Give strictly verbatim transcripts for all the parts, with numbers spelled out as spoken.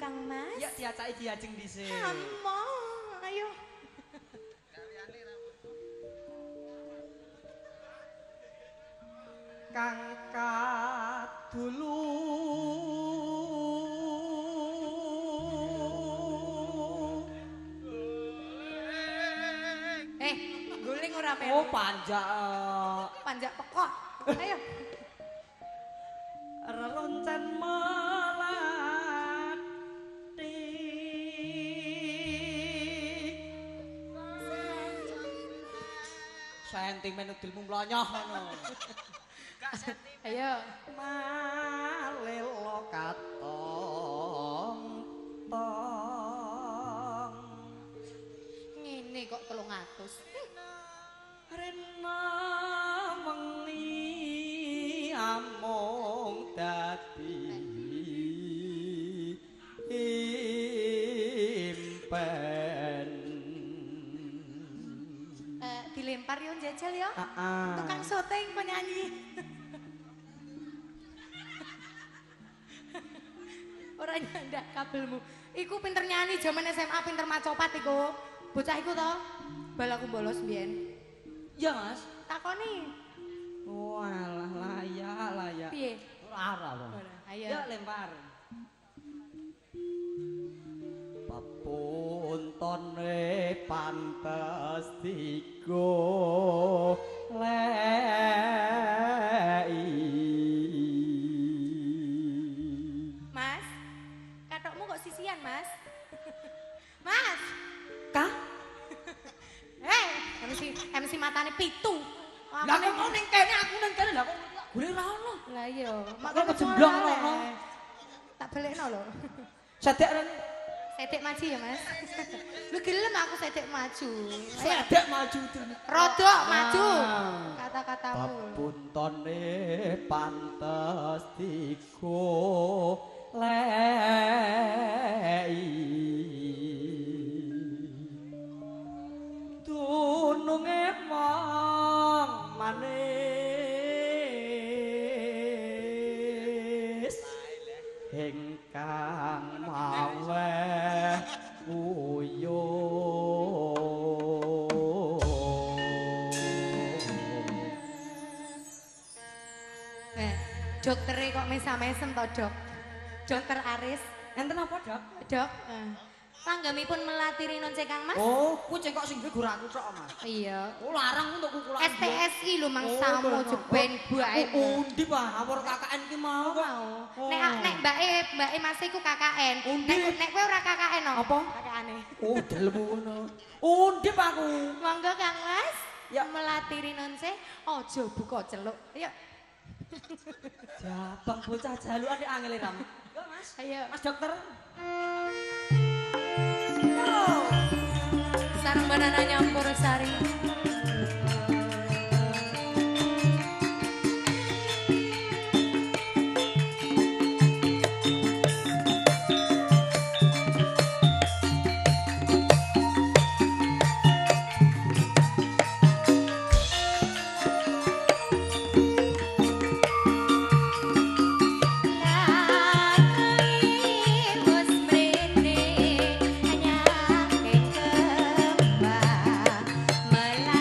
Kang Mas. Ya diacaki diajeng dhisik. Amo, ayo. Kang kadulu Eh, guling ora melu. Oh panjak. Panjak pekok. Ayo. Reroncen melati sentimen udilmu mlonyoh ngono. Gak sentimen. Ayo. Malelo katong tong. Ngene kok telung atus. Rena wengi amung dadi impen. Eh, dilempar yo njajal yo. Heeh. Tukang syuting penyanyi. Ora nyandak kabelmu. Iku pinter nyanyi jaman S M A pinter macopat iku. Bocah iku to. Bal aku bolos mbiyen. Ya, Mas. Takoni. Walah layak layak. Piye? Ora ora. Ayo. Ya lempar. Papuntone pantes digo lei. Mas, katokmu kok sisian, Mas? Mas. Kah? Hei, M C M C matane pitu. Lah kok mau ning kene aku ning kene lah kok gule ra ono. Lah iya, Makane kejemblong rono. Tak balekno lho. Sedek ren Sedek maju ya, Mas. Lu gelem aku sedek maju. Ayo, sedek maju dene. rodok maju. Ah. Kata-katamu. Papuntone pantes digo lei. Dununge mong manis ingkang mawe uyuh. Eh, doktere kok mesam-mesem to, Dok? Dokter Aris. Enten apa, Dok? Dok, eh. Langgamipun melatiri non Kang Mas? Oh, ku cekok sing duwe guraku tok, Mas. Iya. Oh, larang untuk kukulan. S T S I lho mangsamu jeben bae. Undi, Pak, awor K K N ki mau kok. Mau. Oh. Nek nek mbake mbake Mas iku K K N. Undi. Nek nek kowe ora K K N no? Apa? K K N-e. Oh, dalemu ngono. Undi, Pak aku. Monggo Kang Mas. Ya. Melatiri nonse aja buka celuk. Ayo. Jabang bocah jalukan angel Ram. Yo, Mas. Ayo. Mas dokter. Sareng banana nyampur sari. Melalui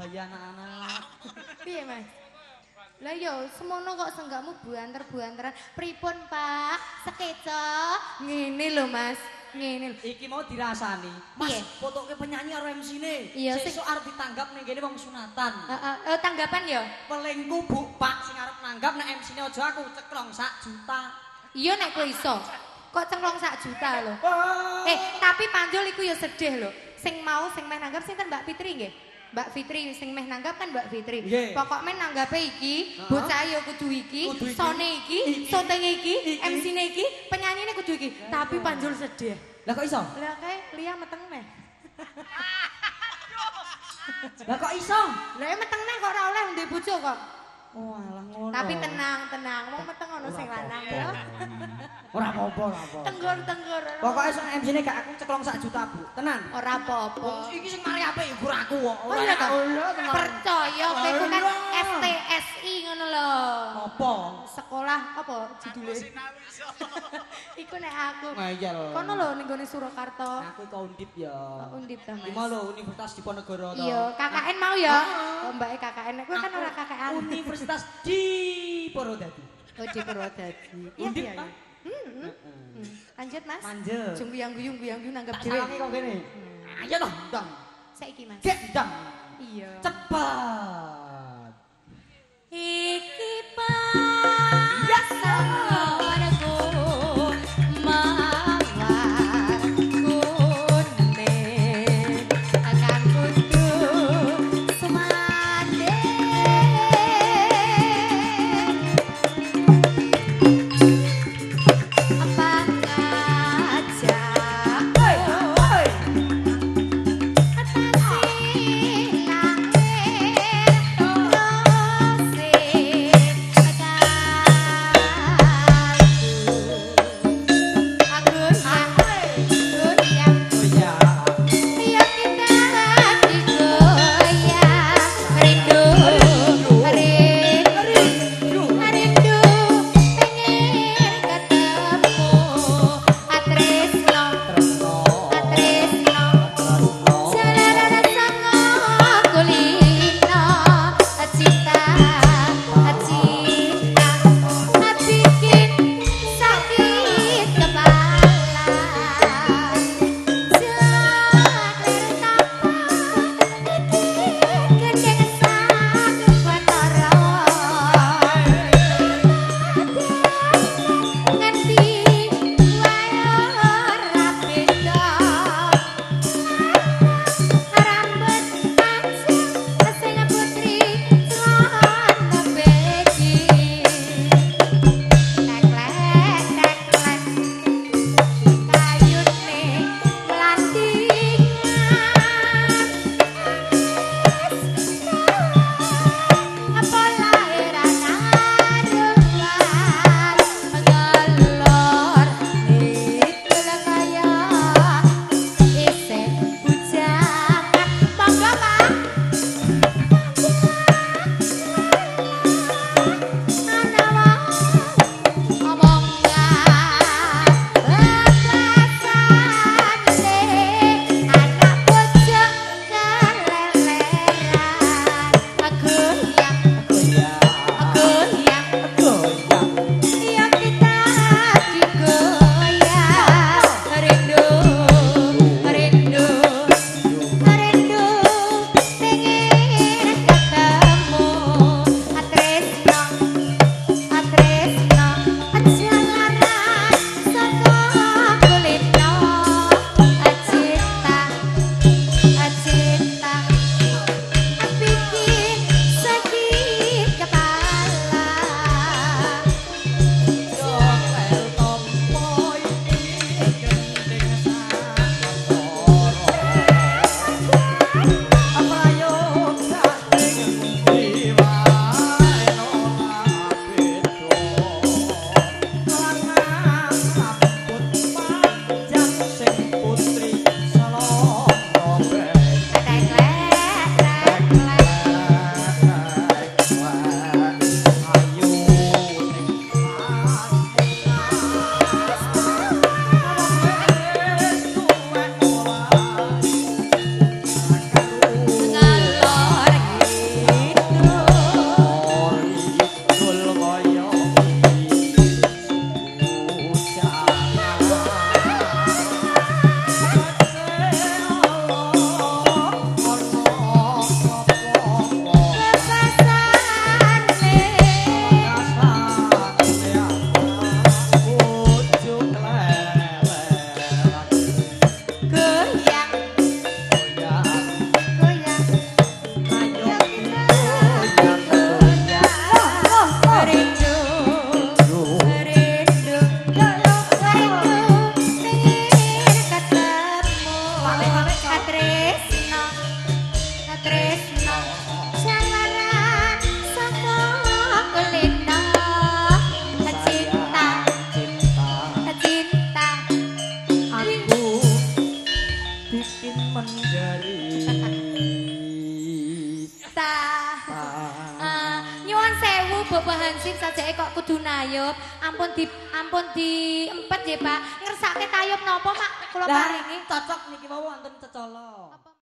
bahaya anak-anak. Piye, Mas? Lah yo semono kok senggakmu buanter-buanteran. Pripun, Pak? Sekeco. Ngene lho, Mas. Ngene lho. Iki mau dirasani. Mas, Piye? fotoke penyanyi karo M C-ne. Iya, sing- Sesuk arep ditanggap ning kene wong sunatan. Heeh, eh, tanggapan yo. Pelingku Bu Pak sing arep nanggap nek M C-ne aja aku ceklong sak juta. Iya nek kowe iso. Kok cenglong sak juta lho. Oh. Eh, tapi Panjul iku yo sedih lho. Sing mau sing meh nanggap sinten Mbak Fitri nggih? Mbak Fitri sing meh nanggap kan Mbak Fitri. Nggih. Pokok men nanggape iki, Heeh. bocah yo kudu iki, Kudu iki. sone iki, Iki. sotenge iki, Iki. M C-ne iki, penyanyine kudu iki. Tapi Panjul sedih. Lah kok iso? Lah kae Lia meteng meh. Lah kok iso? Lah meteng meh kok ora oleh ndek bojo kok. Oh, alah ngono. Tapi tenang, tenang. Wong meteng ono sing lanang ya. Ora apa-apa, ora apa. Tenggur-tenggur. Pokoknya soal M C-ne gak aku ceklong sak juta, Bu. Tenan. Ora apa-apa. Wong iki sing mari apik ibu aku kok. Oh iya toh? Ora tenan. Percaya kowe iku kan Allah. S T S I ngono lho. Apa? Sekolah apa judule? Iku nek aku. Ngayal. Kono lho ning gone Surakarta. Aku iku undip ya. Oh, Undip ta, Iki Mas. mau lho Universitas Diponegoro to. Iya, K K N mau ya. Oh, mbake K K N. Kowe kan ora K K N. Universitas Diponegoro. Oh, di Purwodadi. Iya, Undip iya, ta? iya. Hmm, hmm. Hmm. Lanjut, Mas. Manjel. Jung guyang-guyung guyang-guyung nanggap Tak dhewe. sawangi kok kene. Ayo toh, ndang. Saiki, Mas. Gek ndang. Iya. Cepat. Iki pasawarku mawar kuning akan kudu sumande apa aja Hei, hei. atasi langit rose Bapak Hansip sajake kok kudu nayup. Ampun di ampun diempet nggih, Pak. Ngersake tayub napa, Mak? Kula Lah, paringi. cocok niki mau wonten cecolo.